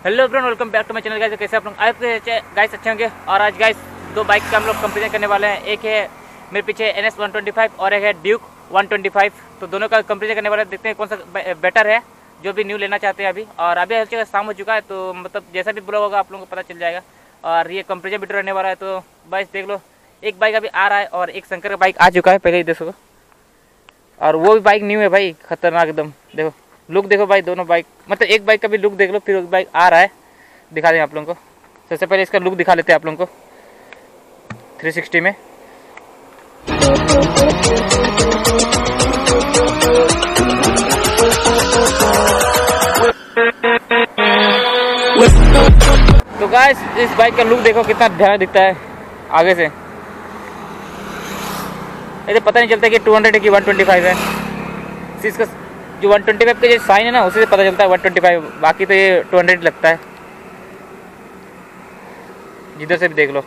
Hello everyone, welcome back to my channel guys. कैसे आप लोग आए गाइस अच्छे होंगे। और आज गाइस दो बाइक का हम लोग कंपेरिजन करने वाले हैं। एक है मेरे पीछे NS 125 और एक है ड्यूक 125। तो दोनों का कंपेरिजन करने वाले, देखते हैं कौन सा बेटर है जो भी न्यू लेना चाहते हैं अभी। और अभी हर जगह शाम हो चुका है, तो मतलब जैसा भी ब्लॉग होगा आप लोगों को पता चल जाएगा। और ये कंपेरिजन वीडियो रहने वाला है, तो बस देख लो। एक बाइक अभी आ रहा है और एक शंकर का बाइक आ चुका है, पहले ही देखो। और वो भी बाइक न्यू है भाई, खतरनाक एकदम। देखो लुक देखो भाई, दोनों बाइक मतलब एक बाइक का भी लुक देख लो, फिर एक बाइक आ रहा है, दिखा दें आप लोगों को। सबसे पहले इसका लुक दिखा लेते हैं आप लोगों को 360 में। तो गाइस इस बाइक का लुक देखो कितना ध्यान दिखता है आगे से। ऐसे पता नहीं चलता कि 200 है कि 125 है। इसका जो 125 का जो साइन है ना, उसी से पता चलता है 125, बाकी तो ये 200 लगता है, जिधर से भी देख लो।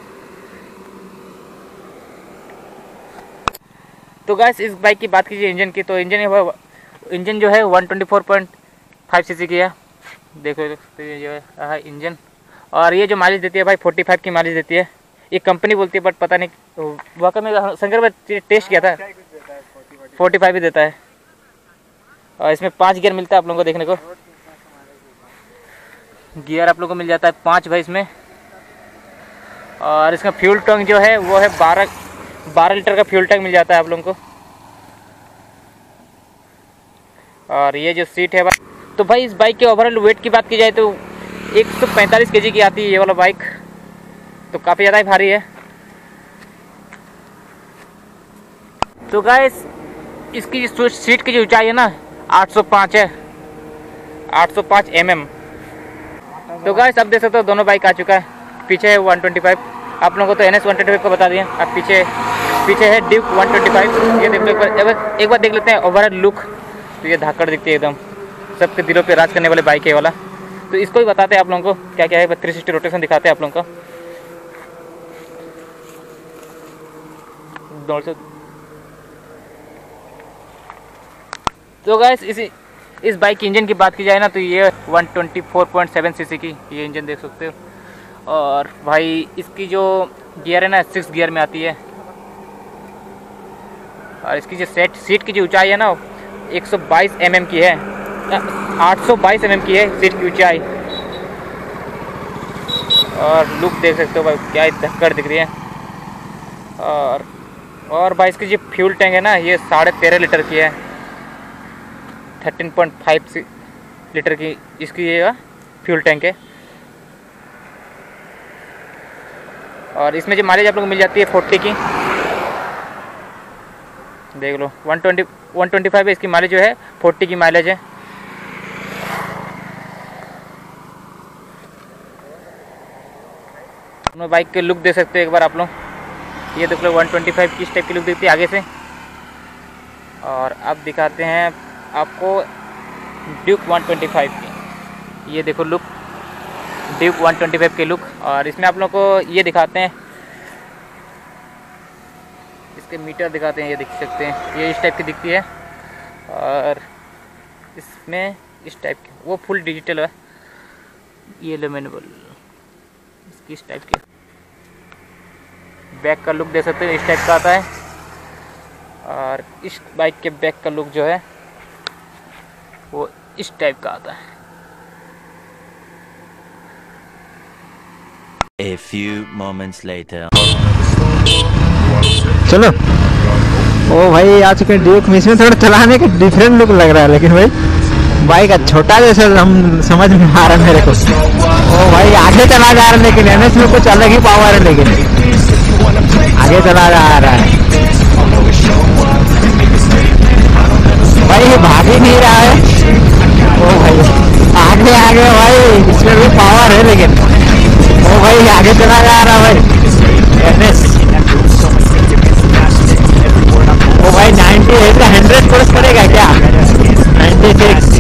तो गाइस इस बाइक की बात कीजिए इंजन की, तो इंजन जो है 124.5 सीसी की है। देखो जो है इंजन। और ये जो माइलेज देती है भाई 45 की माइलेज देती है। ये कंपनी बोलती है, बट पता नहीं वाकई में शंकर में टेस्ट किया था, 45 भी देता है। और इसमें 5 गियर मिलता है आप लोगों को देखने को। गियर आप लोगों को मिल जाता है 5 भाई इसमें। और इसका फ्यूल टैंक जो है वो है 12 लीटर का फ्यूल टैंक मिल जाता है आप लोगों को। और ये जो सीट है भाई, तो भाई इस बाइक के ओवरऑल वेट की बात की जाए तो 145 kg की आती है ये वाला बाइक, तो काफ़ी ज़्यादा ही भारी है। तो गाइस इसकी सीट की जो ऊंचाई है ना 805 है, 805 mm। तो गाइस अब देख सकते हो दोनों बाइक आ चुका है। पीछे है 125, आप लोगों को तो NS 125 को बता दिया। अब पीछे है ड्यूक 125। ये देख लो एक बार देख लेते हैं ओवरऑल लुक। तो ये धाकड़ दिखती है एकदम, सबके दिलों पे राज करने वाले बाइक है वाला। तो इसको भी बताते हैं आप लोगों को क्या क्या है। 360 रोटेशन दिखाते हैं आप लोगों को। तो गाइस इस बाइक की इंजन की बात की जाए ना, तो ये 124.7 सीसी की ये इंजन देख सकते हो। और भाई इसकी जो गियर है ना 6 गियर में आती है। और इसकी जो सीट की जो ऊंचाई है ना 122 mm की है, 822 mm की है सीट की ऊंचाई। और लुक देख सकते हो भाई, क्या धक्कड़ दिख रही है। और भाई इसकी जो फ्यूल टैंक है ना ये 13.5 लीटर की है, 13.5 लीटर की इसकी ये फ्यूल टैंक है। और इसमें जो माइलेज आप लोगों को मिल जाती है 40 की, देख लो। 125 है इसकी माइलेज जो है, 40 की माइलेज है। दोनों बाइक के लुक देख सकते हो एक बार आप लोग। ये देख लो 125 की इस टाइप की लुक दिखती है आगे से। और अब दिखाते हैं आपको ड्यूक 125 की। ये देखो लुक, ड्यूक 125 के लुक। और इसमें आप लोगों को ये दिखाते हैं, इसके मीटर दिखाते हैं। ये देख सकते हैं, ये इस टाइप की दिखती है। और इसमें इस टाइप की, वो फुल डिजिटल है। ये लो मैनुअल इसकी इस टाइप की। बैक का लुक देख सकते हो, इस टाइप का आता है। और इस बाइक के बैक का लुक जो है वो इस टाइप का आता है। A few moments later. चलो ओ भाई आ चुके ड्यूक में। इसमें थोड़ा चलाने का डिफरेंट लुक लग रहा है, लेकिन भाई बाइक छोटा जैसा हम समझ में आ रहा है मेरे को। ओ भाई आगे चला जा रहा है, लेकिन NS में कुछ अलग ही पावर है, लेकिन आगे चला जा रहा है भाई। ये भाग ही नहीं रहा है। ओ भाई आगे भाई, इसमें भी पावर है, लेकिन ओ भाई आगे चला जा रहा है भाई NS। ओ भाई 98 का 100 क्रॉस करेगा क्या? 96